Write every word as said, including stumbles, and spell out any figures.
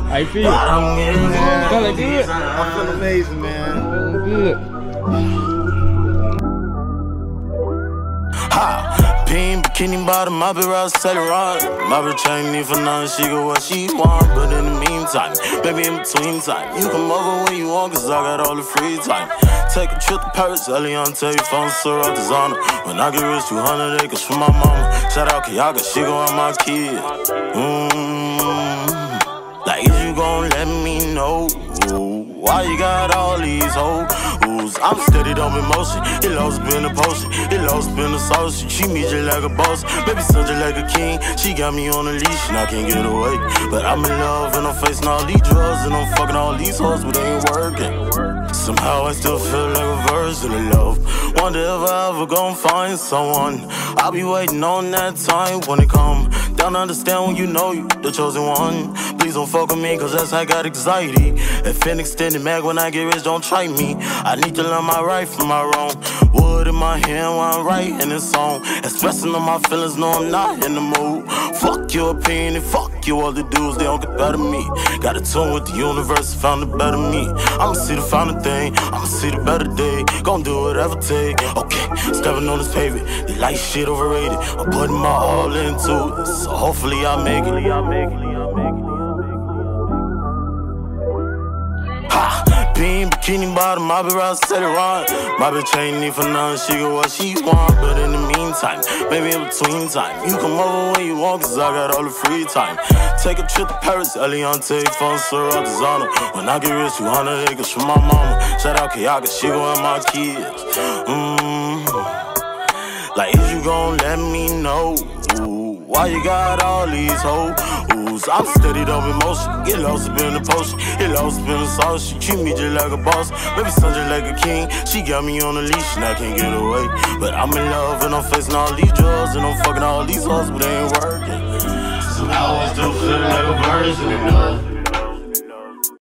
How you feel? Yeah. Feeling good? I feel amazing, man. Feeling good. Ha! Pink bikini bottom, I be around Saint Laurent. My bitch ain't need for nothing, she go what she want. But in the meantime, maybe in between time, you come over when you want, cause I got all the free time. Take a trip to Paris, Elion, tell your phone, sir, out designer. When I get rich, two hundred acres for my mama. Shout out Kiyaga, she go on my kid. Mmm. Like, is you gon' let me know why you got all these hoes? I'm steady, don't be motion. It lost been a potion. It lost been a sauce. She treat me just like a boss. Baby son just like a king. She got me on a leash and I can't get away. But I'm in love and I'm facing all these drugs and I'm fucking all these hoes, but they ain't working. Somehow I still feel like a version of love. Wonder if I ever gon' find someone. I'll be waiting on that time when it come. Don't understand when you know you the chosen one. Please don't fuck with me, cause that's I got anxiety. If an extended mag when I get rich, don't try me. I need to learn my right from my wrong. Wood in my hand while I'm writing this song. Expressing on my feelings, no I'm not in the mood. Fuck your opinion and fuck you other dudes, they don't get better than me. Got a tune with the universe, found it better than me. I'ma see the final thing, I'ma see the better day. Gon' do whatever take. Okay, stepping on this pavement, they like shit overrated. I'm putting my all into it, so hopefully I make it. Ha! Pink bikini bottom, I be around Saint Laurent. My bitch ain't need for nothing, she go what she want. But in the meantime, maybe in between time, you come over when you want, cause I got all the free time. Take a trip to Paris, Elion, tell your phone, sir, out designer. When I get rich, two hundred acres for my mama. Shout out Kiyaga, she go and my kids. Mmm. Like, is you gon' let me know why you got all these hoes? I'm steady, don't be motion. Get lost up in the potion. Get lost up in the sauce. She treat me just like a boss. Baby son just like a king. She got me on a leash and I can't get away. But I'm in love and I'm facing all these drugs and I'm fucking all these hoes, but they ain't working. So now I still feel like a version of love.